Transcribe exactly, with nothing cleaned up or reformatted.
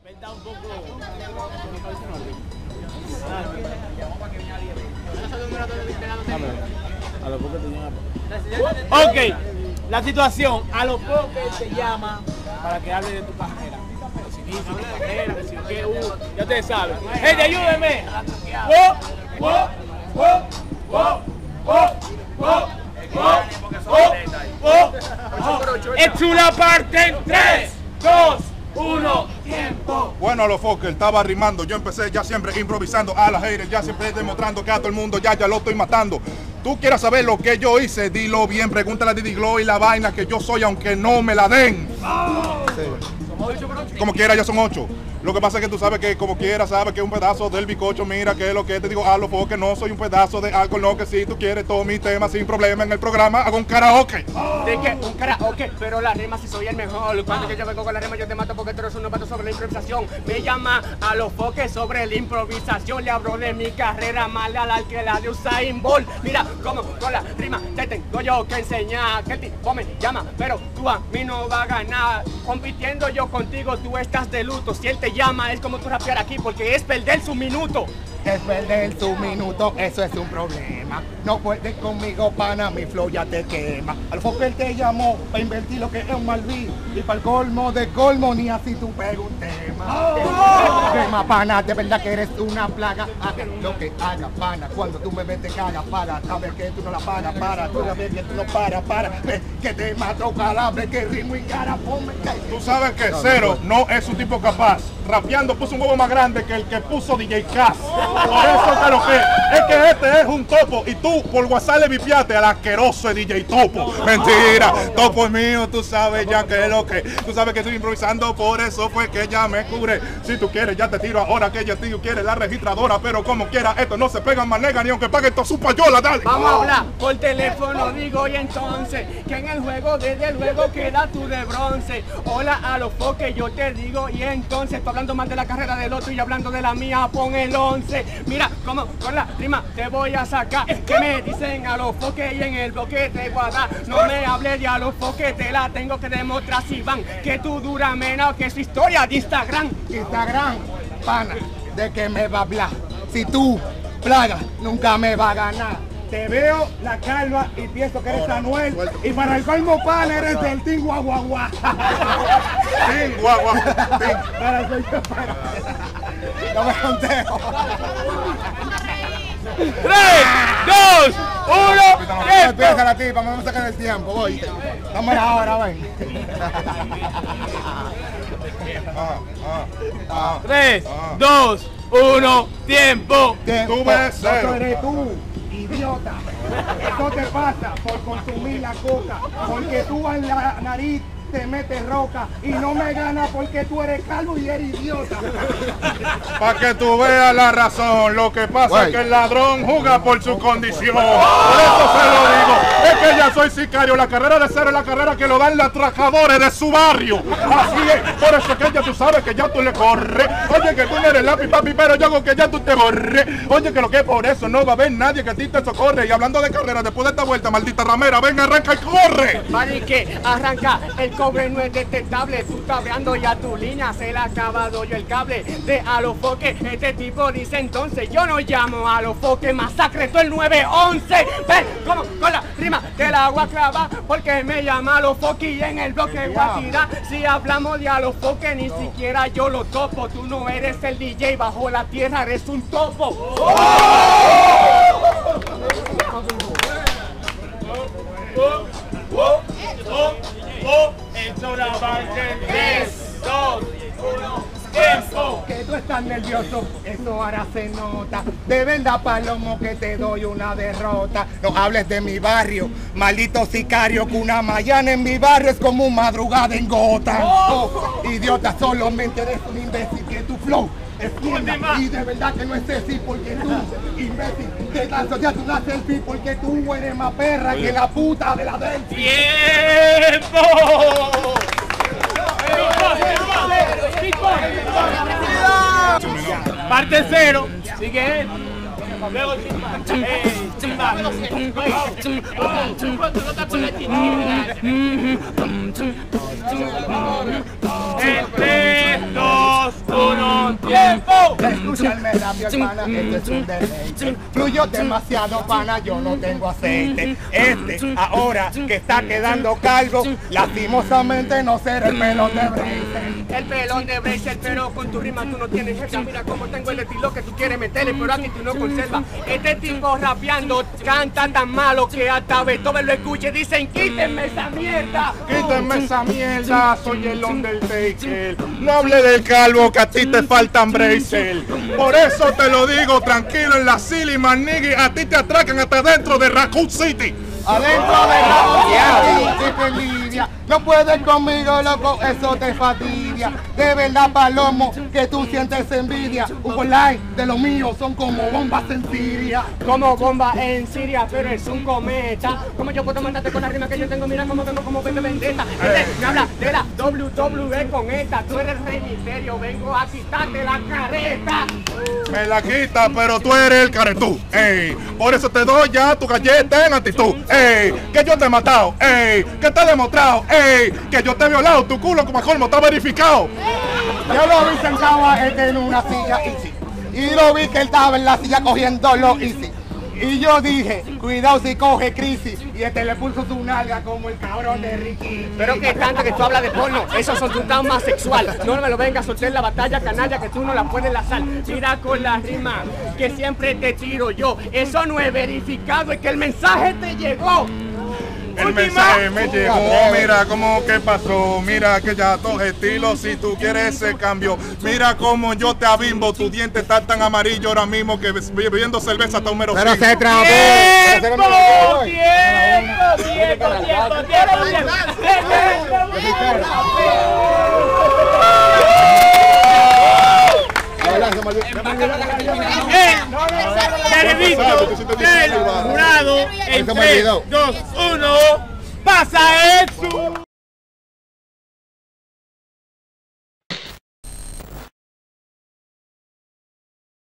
¿Verdad? Un poco. A lo poco te llama. Ok, la situación. A lo poco te llama para que hable de tu carrera. Tu carrera, que si qué, uh, ya ustedes saben. Gente, ayúdenme. ¡Oh! ¡Oh! ¡Oh! ¡Oh! ¡Oh! ¡Oh! ¡Oh! ¡Oh! ¡Oh! ¡Es una parte en tres, dos, uno, tiempo. Bueno, a los Fokker estaba rimando, yo empecé ya siempre improvisando a las haters, ya siempre demostrando que a todo el mundo ya ya lo estoy matando. Tú quieras saber lo que yo hice, dilo bien, pregúntale a Didi Glow y la vaina que yo soy aunque no me la den. Sí. Como quiera ya son ocho. Lo que pasa es que tú sabes que como quiera sabes que es un pedazo del bizcocho, mira que es lo que te digo, a los Fokker no soy un pedazo de alcohol, no, que si tú quieres todo mi tema sin problema en el programa, hago un karaoke. ¿De qué? Un karaoke, pero la rima si soy el mejor. Cuando yo vengo con la rima yo te mato porque tú eres un novato sobre la improvisación. Me llama a los Fokker sobre la improvisación. Le hablo de mi carrera mala al que la de Usain Bolt. Mira cómo con la rima te tengo yo que enseñar. Que el tipo me llama, pero tú a mí no vas a ganar. Compitiendo yo contigo, tú estás de luto. Si él te llama es como tú rapear aquí porque es perder su minuto. Es perder su minuto, eso es un problema. No puedes conmigo, pana, mi flow ya te quema. Al Fokker te llamó para invertir lo que es un malví. Y para el colmo de colmo, ni así tú pegas un tema. Oh. Tema, pana, de verdad que eres una plaga. Haga lo que haga, pana. Cuando tú me ves te cagas, para. Sabes que tú no la paras, para. Tú sabes que tú no paras, para. Ves que te mato calambre, que ritmo y cara, ponme. Tú sabes que Cero no es un tipo capaz. Rapeando puso un huevo más grande que el que puso D J Cass. Por eso que lo que es que este es un topo y tú por WhatsApp le vipiaste al asqueroso D J Topo. Mentira, Topo es mío, tú sabes ya que es lo que. Tú sabes que estoy improvisando, por eso fue que ya me cubre. Si tú quieres ya te tiro ahora que ella tío quiere la registradora, pero como quiera esto no se pega más nega ni aunque pague esto su payola, dale. Vamos a hablar por teléfono, digo, y entonces que en el juego desde luego queda tú de bronce. Hola a los Fokker, yo te digo, y entonces estoy hablando más de la carrera del otro y hablando de la mía, pon el once. Mira cómo con la rima te voy a sacar. Que me dicen a los Fokker y en el bloque te voy a dar. No me hables de a los Fokker, te la tengo que demostrar si van. Que tú dura menos que su historia de Instagram. Instagram, pana, ¿de qué me va a hablar? Si tú, plaga, nunca me va a ganar. Te veo la calva y pienso que eres Anuel. Y para el colmo pan eres del Team Guaguaguá. Team Guaguaguá. Para el colmo pan. No me conteo. tres, dos, uno, empieza la tipa, vamos a sacar el tiempo, voy. Dame ahora, ven. tres, dos, uno, tiempo. Tú ves Cero. Eso eres tú, idiota. Eso te pasa por consumir la coca, porque tú en la nariz te metes roca y no me ganas porque tú eres calvo y eres idiota. Para que tú veas la razón, lo que pasa Wey. es que el ladrón juega por su condición. Por eso se lo digo, es que ya soy sicario, la carrera de Cero es la carrera que lo dan los atracadores de su barrio. Así es, por eso es que ya tú sabes que ya tú le corres. Oye que tú no eres lápiz papi, pero yo hago que ya tú te borres. Oye que lo que por eso no va a haber nadie que a ti te socorre. Y hablando de carrera, después de esta vuelta, maldita ramera, ven, arranca y corre. Vale, que arranca el cobre no es detectable, tú cabreando ya tu línea, se le ha acabado yo el cable de a los Fokker. Este tipo dice entonces, yo no llamo a los Fokker, masacre todo el nueve once. Ven, como con la rima del agua clava, porque me llama a los Fokker y en el bloque voy a tirar. Si hablamos de a los Fokker, ni siquiera yo lo topo. Tú no eres el D J bajo la tierra, eres un topo. ¡Oh! ¡Oh! ¡Oh! ¡Oh! ¡Oh! tres, dos, uno, tiempo. Que tú estás nervioso, eso ahora se nota. De verdad, Palomo, que te doy una derrota. No hables de mi barrio, maldito sicario, que una mañana en mi barrio es como una madrugada en Gota. Oh, idiota, solamente eres un imbécil, que tu flow es mierda. Y de verdad que no es así, porque tú, imbécil, te lanzo ya tu la selfie, porque tú eres más perra que la puta de la Delphi. ¡Tiempo! Parte Cero, sigue. Luego en tres, dos, uno. echarme rápido, pana, esto es un deleite. Fluyo demasiado, pana, yo no tengo aceite. Este, ahora que está quedando calvo, lastimosamente no será el pelón de Bracer. El pelón de Bracer, pero con tu rima tú no tienes esa. Mira cómo tengo el estilo que tú quieres meterle, pero aquí tú no conservas. Este tipo rapeando canta tan malo que hasta Beethoven lo escuche. Dicen, quítenme esa mierda. Quítenme esa mierda, soy el Undertaker. No hable del calvo que a ti te faltan Bracer. Por eso te lo digo, tranquilo, en la Silly Manigui a ti te atracan hasta dentro de Raccoon City. Adentro de la City te envidia. No puedes conmigo, loco, eso te fatidia. De verdad, Palomo, que tú sientes envidia. Un online de los míos son como bombas en Siria. Como bomba en Siria, pero es un cometa. ¿Cómo yo puedo mandarte con la rima que yo tengo? Mira cómo vengo como Pepe Vendetta. Este me habla de la W W E con esta. Tú eres Rey Misterio, vengo a quitarte la careta. Me la quita, pero tú eres el caretú. Ey, por eso te doy ya tu galleta en actitud. Ey, que yo te he matado. Ey, que te he demostrado. Ey, que yo te he violado. Tu culo como colmo está verificado. Yo lo vi sentado a este en una silla easy. Y lo vi que él estaba en la silla cogiendo lo easy. Y yo dije, cuidado si coge crisis. Y este le puso su nalga como el cabrón de Ricky. Pero que tanto que tú hablas de porno, esos son tu más sexual. No me lo vengas a soltar la batalla canalla que tú no la puedes lanzar. Mira con la rima que siempre te tiro yo. Eso no es verificado, es que el mensaje te llegó. El mensaje me llegó, mira cómo que pasó, mira que ya tus estilos, si tú quieres ese cambio, mira cómo yo te abimbo, tu diente está tan amarillo ahora mismo que bebiendo cerveza hasta un mero Pero se trabó. ¡Tiempo! ¡Tiempo! ¡Tiempo! ¡Tiempo! El veredicto del jurado en tres, dos, uno, pasa eso.